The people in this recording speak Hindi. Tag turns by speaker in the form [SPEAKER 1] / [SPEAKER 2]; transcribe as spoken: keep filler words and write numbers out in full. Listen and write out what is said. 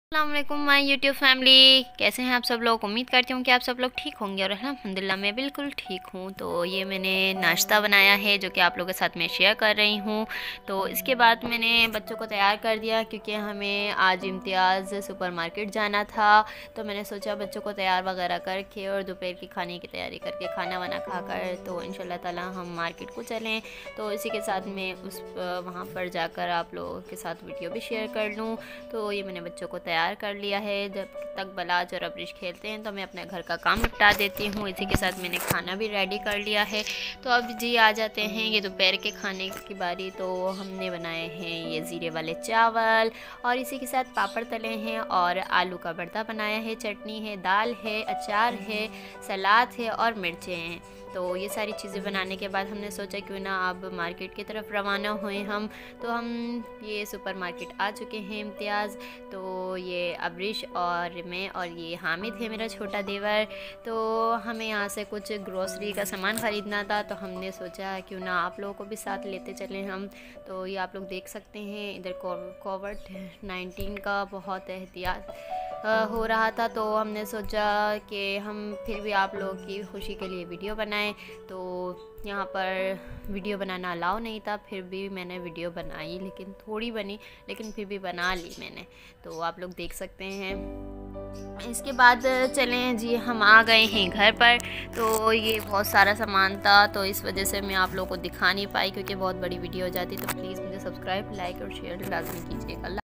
[SPEAKER 1] अस्सलामुअलैकुम माय यूट्यूब फैमिली, कैसे हैं आप सब लोग। उम्मीद करती हूँ कि आप सब लोग ठीक होंगे और अल्हम्दुलिल्लाह मैं बिल्कुल ठीक हूँ। तो ये मैंने नाश्ता बनाया है जो कि आप लोगों के साथ मैं शेयर कर रही हूँ। तो इसके बाद मैंने बच्चों को तैयार कर दिया क्योंकि हमें आज इम्तियाज़ सुपरमार्केट जाना था। तो मैंने सोचा बच्चों को तैयार वगैरह करके और दोपहर की खाने की तैयारी करके खाना वाना खा कर तो इंशाल्लाह ताला हम मार्केट को चलें। तो इसी के साथ मैं उस वहाँ पर जाकर आप लोगों के साथ वीडियो भी शेयर कर लूँ। तो ये मैंने बच्चों को तैयार कर लिया है। जब तक बलाज और अब्रिश खेलते हैं तो मैं अपने घर का काम निपटा देती हूँ। इसी के साथ मैंने खाना भी रेडी कर लिया है। तो अब जी आ जाते हैं ये दोपहर के खाने की बारी। तो हमने बनाए हैं ये ज़ीरे वाले चावल और इसी के साथ पापड़ तले हैं और आलू का भरता बनाया है, चटनी है, दाल है, अचार है, सलाद है और मिर्चें हैं। तो ये सारी चीज़ें बनाने के बाद हमने सोचा क्यों ना अब मार्केट की तरफ रवाना हुए हम। तो हम ये सुपरमार्केट आ चुके हैं इम्तियाज़। तो ये अब्रिश और मैं और ये हामिद है मेरा छोटा देवर। तो हमें यहाँ से कुछ ग्रोसरी का सामान ख़रीदना था तो हमने सोचा क्यों ना आप लोगों को भी साथ लेते चलें हम। तो ये आप लोग देख सकते हैं इधर कोविड नाइन्टीन का बहुत एहतियात हो रहा था। तो हमने सोचा कि हम फिर भी आप लोगों की खुशी के लिए वीडियो बनाएं। तो यहाँ पर वीडियो बनाना अलाउ नहीं था, फिर भी मैंने वीडियो बनाई, लेकिन थोड़ी बनी लेकिन फिर भी बना ली मैंने। तो आप लोग देख सकते हैं। इसके बाद चलें जी हम आ गए हैं घर पर। तो ये बहुत सारा सामान था तो इस वजह से मैं आप लोगों को दिखा नहीं पाई क्योंकि बहुत बड़ी वीडियो हो जाती। तो प्लीज़ मुझे सब्सक्राइब, लाइक और शेयर लाजमी कीजिएगा।